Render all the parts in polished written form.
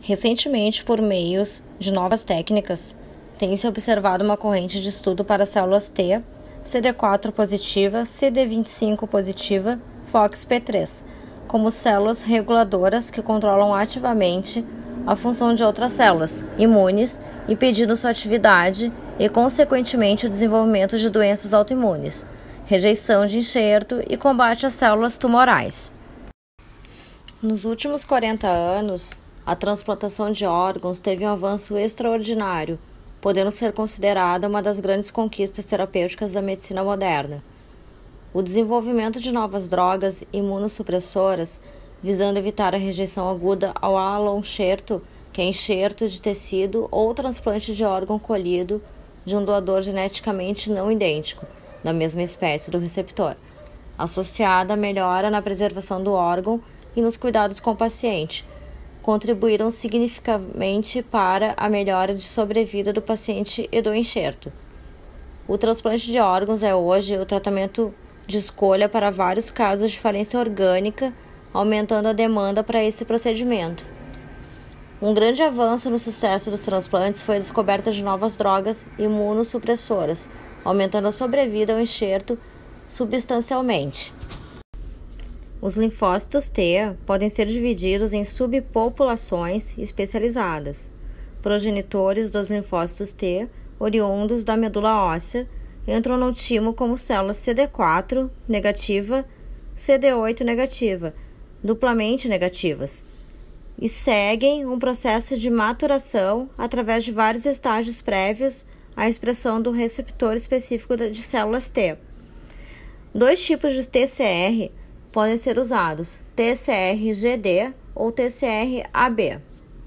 Recentemente, por meios de novas técnicas, tem-se observado uma corrente de estudo para células T, CD4 positiva, CD25 positiva, FOXP3, como células reguladoras que controlam ativamente a função de outras células imunes, impedindo sua atividade e, consequentemente, o desenvolvimento de doenças autoimunes, rejeição de enxerto e combate às células tumorais. Nos últimos 40 anos, a transplantação de órgãos teve um avanço extraordinário, podendo ser considerada uma das grandes conquistas terapêuticas da medicina moderna. O desenvolvimento de novas drogas imunossupressoras, visando evitar a rejeição aguda ao alloenxerto, que é enxerto de tecido ou transplante de órgão colhido de um doador geneticamente não idêntico, da mesma espécie do receptor, associada à melhora na preservação do órgão e nos cuidados com o paciente, contribuíram significativamente para a melhora de sobrevida do paciente e do enxerto. O transplante de órgãos é hoje o tratamento de escolha para vários casos de falência orgânica, aumentando a demanda para esse procedimento. Um grande avanço no sucesso dos transplantes foi a descoberta de novas drogas imunossupressoras, aumentando a sobrevida ao enxerto substancialmente. Os linfócitos T podem ser divididos em subpopulações especializadas. Progenitores dos linfócitos T, oriundos da medula óssea, entram no timo como células CD4 negativa, CD8 negativa, duplamente negativas, e seguem um processo de maturação através de vários estágios prévios à expressão do receptor específico de células T. Dois tipos de TCR podem ser usados, TCR-GD ou TCR-AB.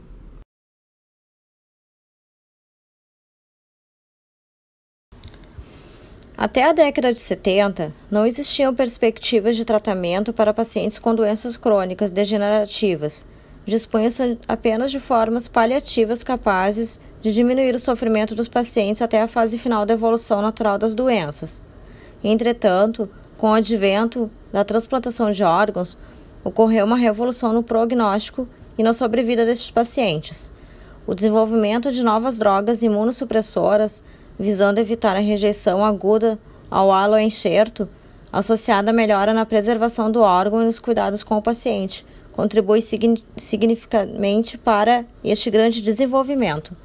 Até a década de 70, não existiam perspectivas de tratamento para pacientes com doenças crônicas degenerativas. Dispunha-se apenas de formas paliativas capazes de diminuir o sofrimento dos pacientes até a fase final da evolução natural das doenças. Entretanto, com o advento da transplantação de órgãos, ocorreu uma revolução no prognóstico e na sobrevida destes pacientes. O desenvolvimento de novas drogas imunossupressoras, visando evitar a rejeição aguda ao alloenxerto, associada à melhora na preservação do órgão e nos cuidados com o paciente, contribui significativamente para este grande desenvolvimento.